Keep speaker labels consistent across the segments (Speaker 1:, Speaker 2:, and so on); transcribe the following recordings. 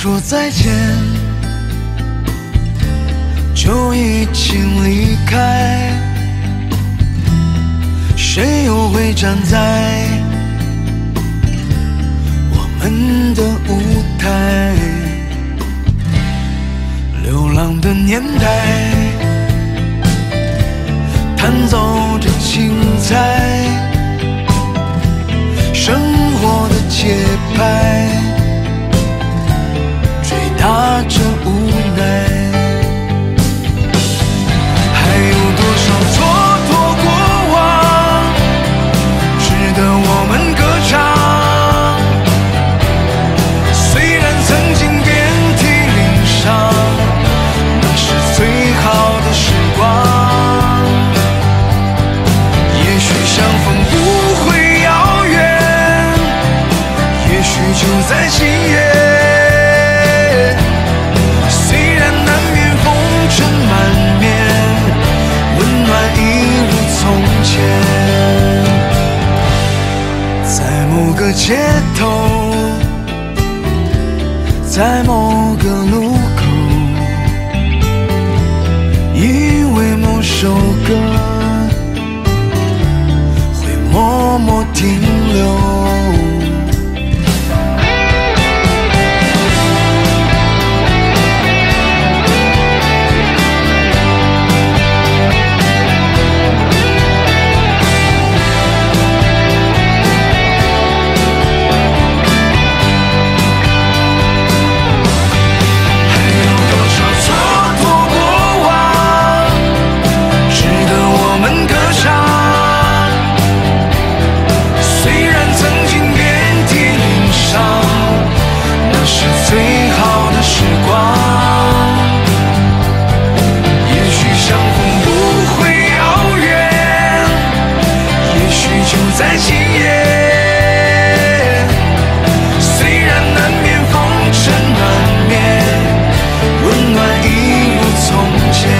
Speaker 1: 说再见，就已经离开，谁又会站在我们的舞台？流浪的年代，弹奏着精彩，生活的节拍，追打着无奈。还有多少蹉跎过往，值得我们歌唱？虽然曾经遍体鳞伤，那是最好的时光。也许相逢不会遥远，也许就在今夜。虽然难免风尘满面，温暖一如从前。在某个街头，在某个路口，因为某首歌会默默停留。在今夜，虽然难免风尘满面，温暖一如从前。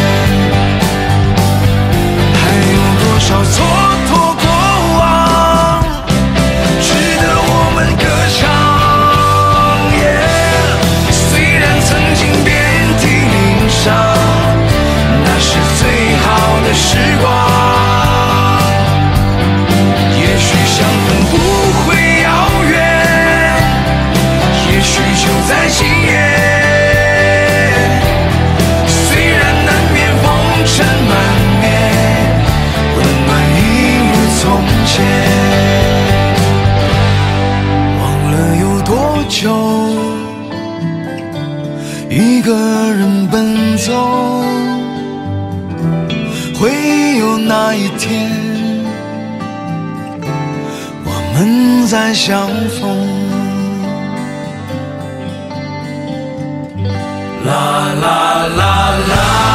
Speaker 1: 还有多少蹉跎过往，值得我们歌唱。虽然曾经遍体鳞伤，那是最好的时光。在今夜，虽然难免风尘满面，温暖一如从前。忘了有多久，一个人奔走，会有那一天，我们再相逢。啦啦啦啦。